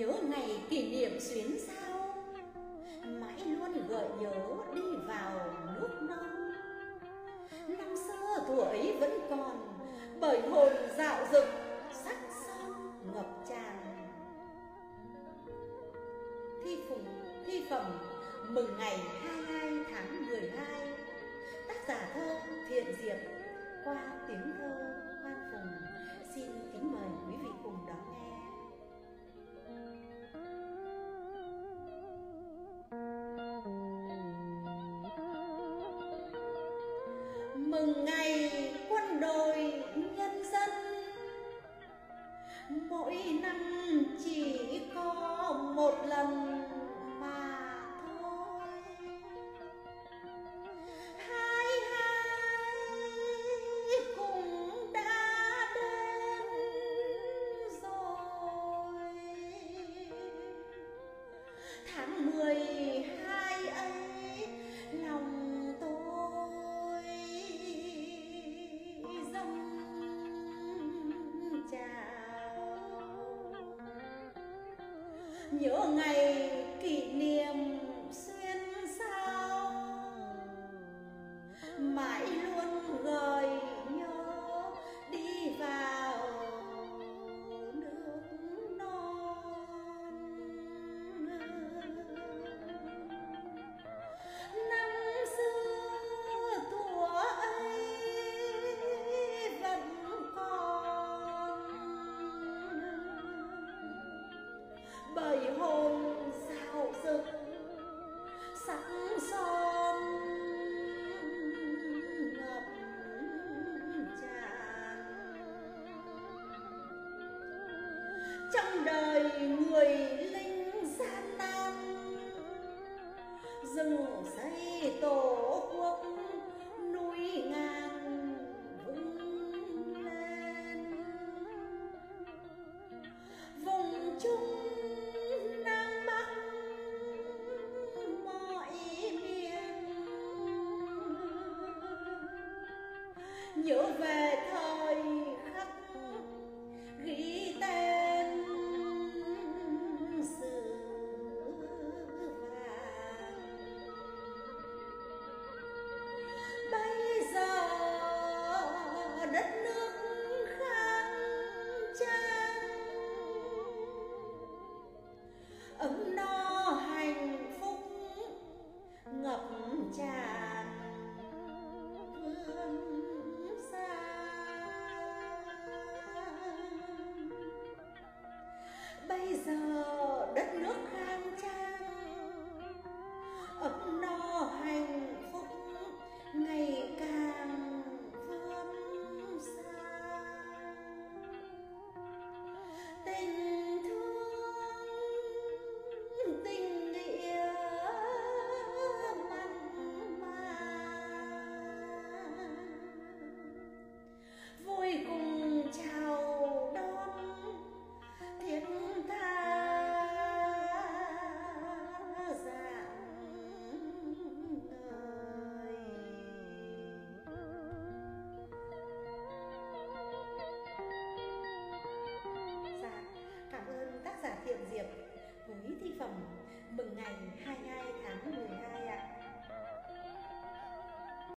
nhớ ngày kỷ niệm xuyến sao, mãi luôn gợi nhớ đi vào nước non. Năm xưa thuở ấy vẫn còn bởi hồn dạo dực, sắc son ngập tràn. Thi phẩm mừng ngày 22 tháng 12, tác giả thơ Thiện Diệp, qua tiếng thơ Hoan Phùng. Xin kính mời quý vị cùng đón nghe. Mừng ngày quân đội nhân dân, mỗi năm chỉ có một lần mà thôi. Hai cũng đã đến rồi. Tháng 12 ấy lòng tôi dâng trào, nhớ ngày kỷ niệm xuyên sao, mãi luôn gợi nhớ đi vào nước non. Năm xưa thuở ấy vẫn còn bởi hồn dạo dực, sắc son ngập tràn. Trong đời người lính gian nan, dựng xây tổ quốc